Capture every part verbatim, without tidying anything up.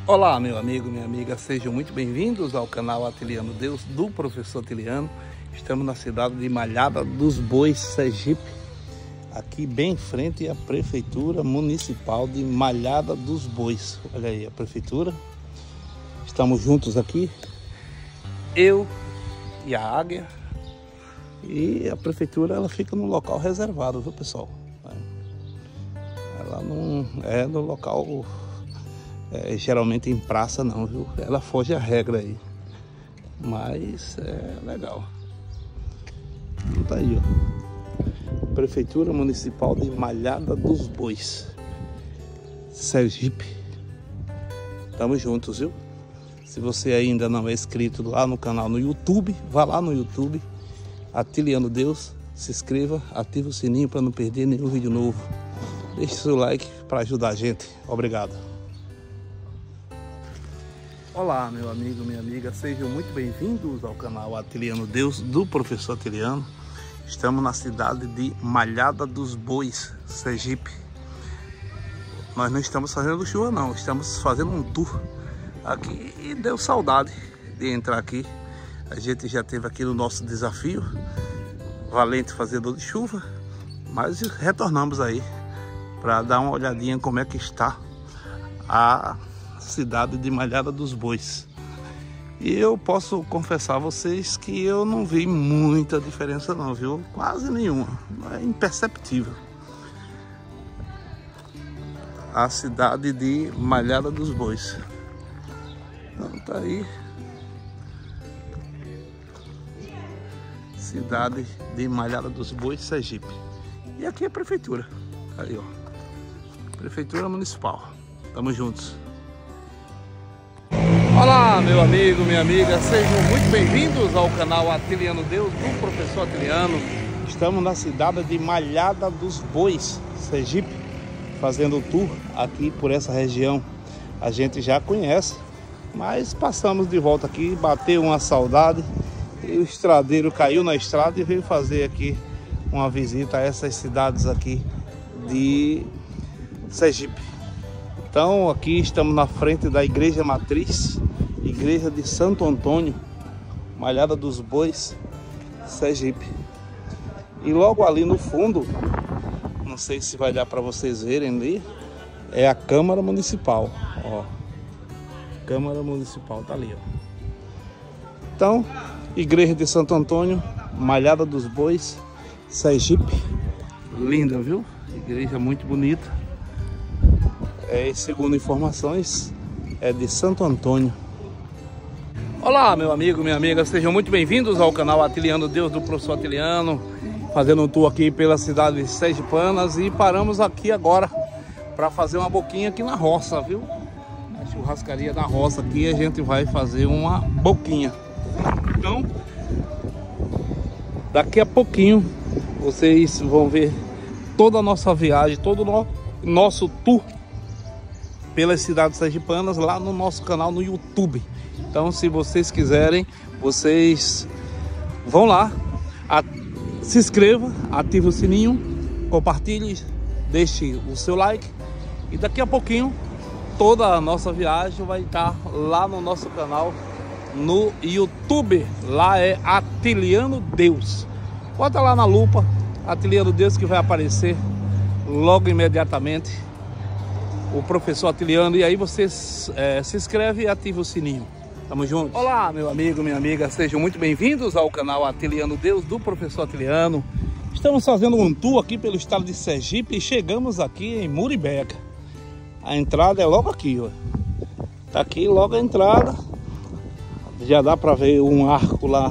Olá, meu amigo, minha amiga, sejam muito bem-vindos ao canal Atiliano Deus, do professor Atiliano. Estamos na cidade de Malhada dos Bois, Sergipe, aqui bem em frente à Prefeitura Municipal de Malhada dos Bois. Olha aí a Prefeitura, estamos juntos aqui, eu e a Águia, e a Prefeitura ela fica no local reservado, viu pessoal? Ela não é no local... É, geralmente em praça não, viu? Ela foge à regra aí. Mas é legal. E tá aí, ó. Prefeitura Municipal de Malhada dos Bois, Sergipe. Tamo juntos, viu? Se você ainda não é inscrito lá no canal no YouTube, vá lá no YouTube, Atiliano Deus, se inscreva, ative o sininho para não perder nenhum vídeo novo. Deixe seu like para ajudar a gente. Obrigado. Olá, meu amigo, minha amiga, sejam muito bem-vindos ao canal Atiliano Deus, do professor Atiliano. Estamos na cidade de Malhada dos Bois, Sergipe. Nós não estamos fazendo chuva não, estamos fazendo um tour aqui e deu saudade de entrar aqui. A gente já teve aqui no nosso desafio, Valente Fazedor de Chuva, mas retornamos aí para dar uma olhadinha como é que está a cidade de Malhada dos Bois. E eu posso confessar a vocês que eu não vi muita diferença não, viu? Quase nenhuma, é imperceptível. A cidade de Malhada dos Bois. Então tá aí. Cidade de Malhada dos Bois, Sergipe. E aqui é a prefeitura. Aí, ó. Prefeitura Municipal. Tamo juntos. Olá, meu amigo, minha amiga, sejam muito bem-vindos ao canal Atiliano Deus, do professor Atiliano. Estamos na cidade de Malhada dos Bois, Sergipe, fazendo o tour aqui por essa região. A gente já conhece, mas passamos de volta aqui, bateu uma saudade e o estradeiro caiu na estrada e veio fazer aqui uma visita a essas cidades aqui de Sergipe. Então aqui estamos na frente da Igreja Matriz, Igreja de Santo Antônio, Malhada dos Bois, Sergipe. E logo ali no fundo, não sei se vai dar para vocês verem ali, é a Câmara Municipal, ó. Câmara Municipal tá ali, ó. Então, Igreja de Santo Antônio, Malhada dos Bois, Sergipe. Linda, viu? Igreja muito bonita. É, segundo informações, é de Santo Antônio. Olá, meu amigo, minha amiga, sejam muito bem-vindos ao canal Atiliano Deus, do professor Atiliano, fazendo um tour aqui pela cidade de Sergipanas e paramos aqui agora para fazer uma boquinha aqui na roça, viu? A churrascaria da roça aqui, a gente vai fazer uma boquinha. Então, daqui a pouquinho vocês vão ver toda a nossa viagem, todo o no nosso tour pelas cidades sergipanas lá no nosso canal no YouTube. Então, se vocês quiserem, vocês vão lá, a, se inscreva, ative o sininho, compartilhe, deixe o seu like e daqui a pouquinho toda a nossa viagem vai estar lá no nosso canal no YouTube. Lá é Atiliano Deus. Bota lá na lupa Atiliano Deus que vai aparecer logo imediatamente o professor Atiliano, e aí você é, se inscreve e ativa o sininho. Tamo junto. Olá, meu amigo, minha amiga, sejam muito bem-vindos ao canal Atiliano Deus, do professor Atiliano. Estamos fazendo um tour aqui pelo estado de Sergipe e chegamos aqui em Muribeca. A entrada é logo aqui, ó. Tá aqui logo a entrada. Já dá para ver um arco lá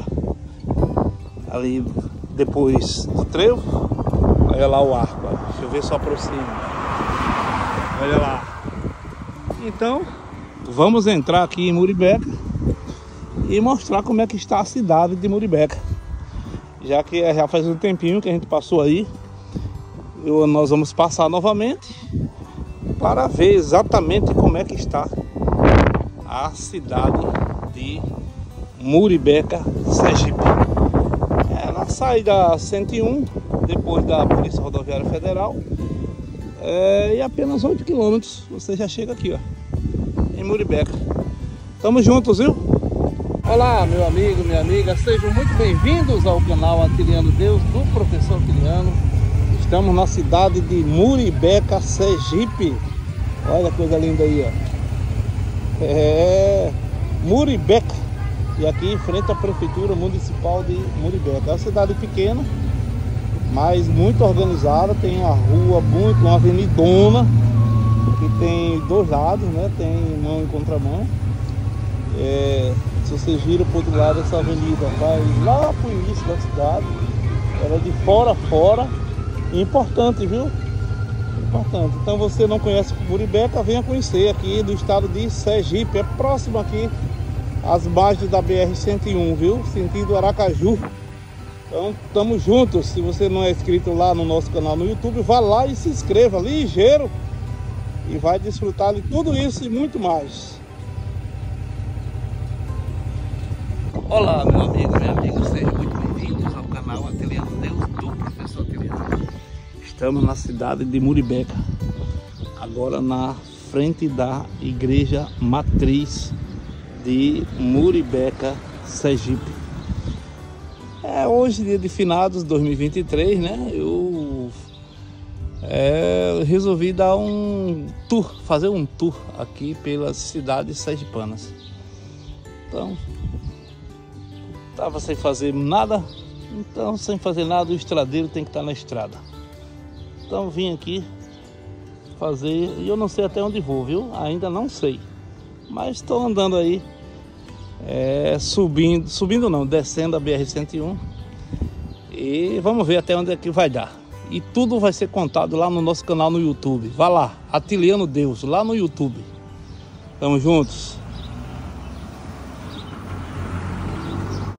ali depois do trevo. Olha lá o arco, ó. Deixa eu ver só aproxima. Olha lá. Então, vamos entrar aqui em Muribeca e mostrar como é que está a cidade de Muribeca. Já que já faz um tempinho que a gente passou aí, eu, nós vamos passar novamente para ver exatamente como é que está a cidade de Muribeca, Sergipe. É na saída cento e um, depois da Polícia Rodoviária Federal. É, e apenas oito quilômetros você já chega aqui, ó. em Muribeca. Tamo juntos, viu? Olá, meu amigo, minha amiga, sejam muito bem-vindos ao canal Atiliano Deus, do professor Atiliano. Estamos na cidade de Muribeca, Sergipe. Olha a coisa linda aí, ó. É Muribeca. E aqui em frente à Prefeitura Municipal de Muribeca. É uma cidade pequena, mas muito organizada. Tem uma rua, muito, uma avenidona, que tem dois lados, né? Tem mão e contramão. É, se você gira para o outro lado, essa avenida vai lá para o início da cidade. Ela é de fora a fora. Importante, viu? Importante. Então, você não conhece Muribeca, venha conhecer aqui do estado de Sergipe. É próximo aqui às margens da B R cento e um, viu? Sentido Aracaju. Então, estamos juntos. Se você não é inscrito lá no nosso canal no YouTube, vá lá e se inscreva, ligeiro, e vai desfrutar de tudo isso e muito mais. Olá, meu amigo, minha amiga, sejam muito bem-vindos ao canal Atiliano Deus, do professor Atiliano. Estamos na cidade de Muribeca, agora na frente da Igreja Matriz de Muribeca, Sergipe. É hoje, dia de finados dois mil e vinte e três, né? Eu é, resolvi dar um tour, fazer um tour aqui pelas cidades sergipanas. Então, tava sem fazer nada, então sem fazer nada, o estradeiro tem que estar na estrada. Então vim aqui fazer, e eu não sei até onde vou, viu? Ainda não sei, mas estou andando aí, é, subindo, subindo não, descendo a B R cento e um, e vamos ver até onde é que vai dar. E tudo vai ser contado lá no nosso canal no YouTube. Vá lá, Atiliano Deus, lá no YouTube. Tamo juntos.